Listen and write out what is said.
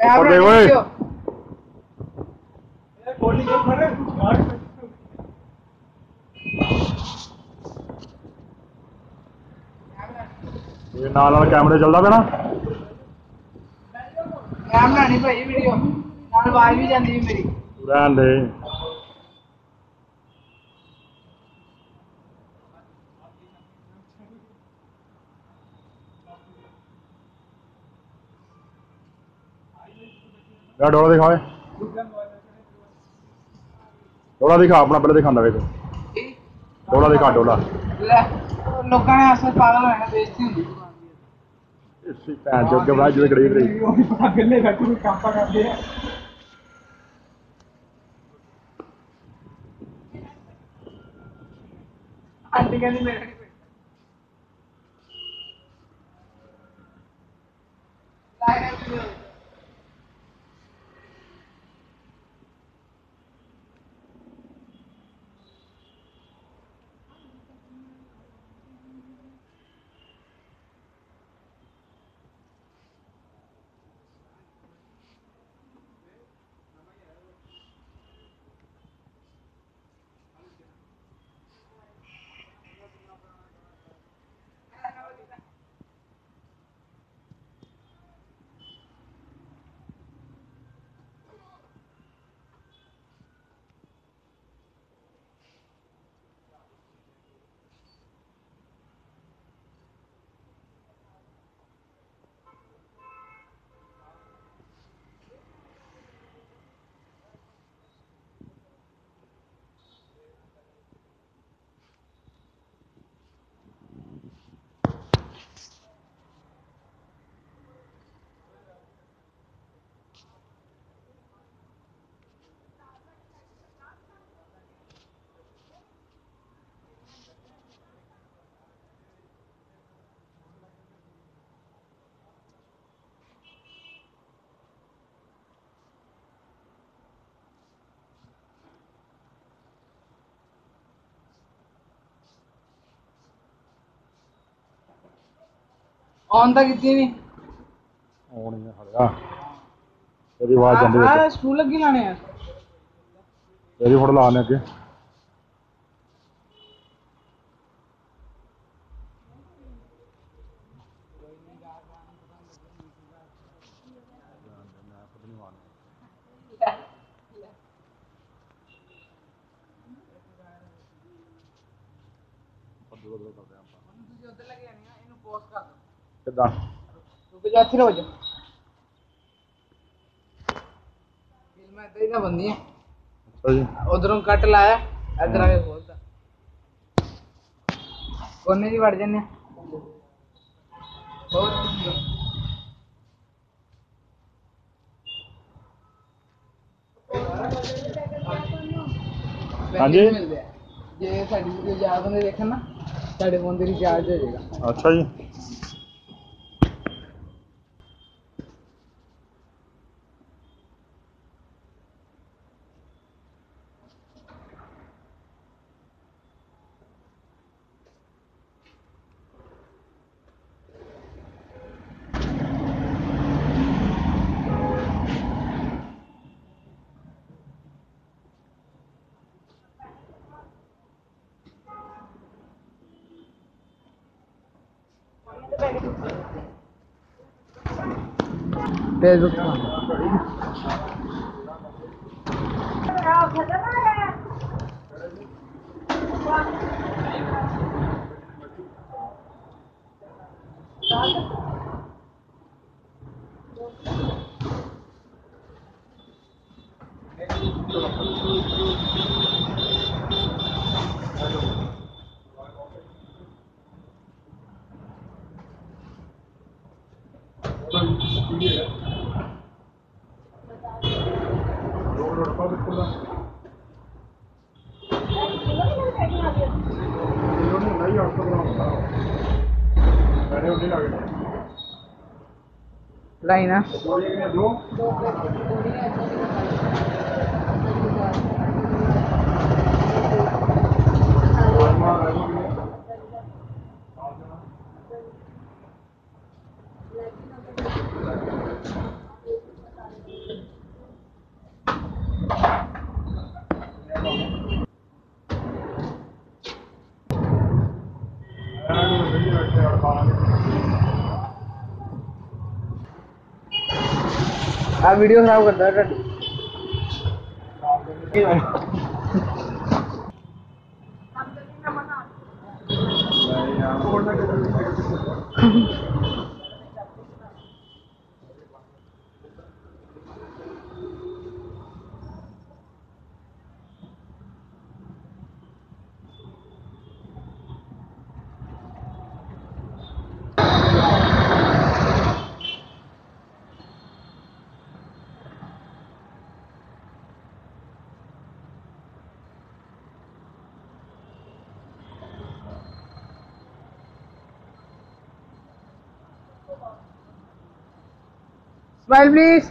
ऊपर देख ओए ये नाल कैमरे चलता पे ना कैमरा नहीं भाई वीडियो नाल आवाज भी जाती है मेरी रहन दे डोला दिखा डोला दिखा अपना पहले दिखांदा वे डोला दिखा डोला लोगों ने ऐसे पागल होना बेइज्जती होंदी इसी भैन चोद के बाद जो गड़ी रही गले बैठी हुई कांपा करते हैं आंटी कहती मेरे नहीं लाइन ऑन तक कितनी नहीं ऑन ही खड़िया तेरी आवाज जांदी हां स्कूल लगी लाने यार तेरी फोटो लाने अगे उधर लगे नहीं इनु पोस्ट कर दो किदा रुक जा इधर हो जा फिल्म इधर ही बननी है अच्छा जी उधरों कट लाया इधर आके खोलता कोने जी बढ़ जाने हाँ जी ਜੇ ਸਾਡੀ ਵੀਡੀਓ ਜ਼ਿਆਦਾ ਬੰਦੇ ਦੇਖਣ ਨਾ ਸਾਡੇ ਫੋਨ ਤੇ ਰਿਚਾਰਜ ਹੋ ਜਾਏਗਾ अच्छा जी फेसबुक लाइन है आ वीडियो खराब करता है स्माइल प्लीज।